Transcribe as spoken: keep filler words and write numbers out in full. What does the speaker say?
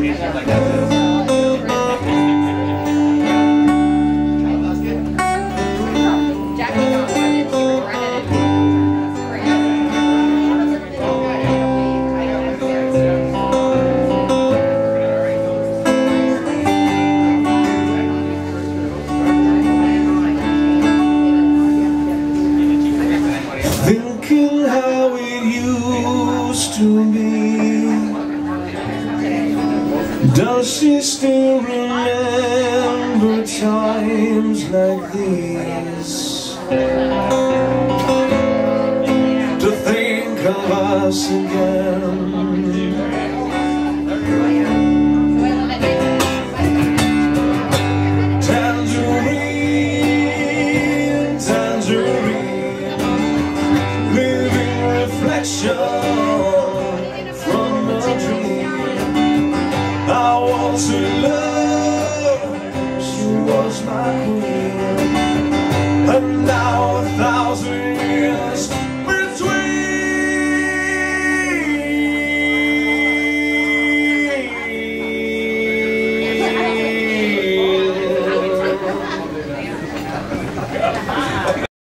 Thinking how it used to be. Does she still remember times like these? To think of us again. Tangerine, tangerine, living reflection from a dream. I want to love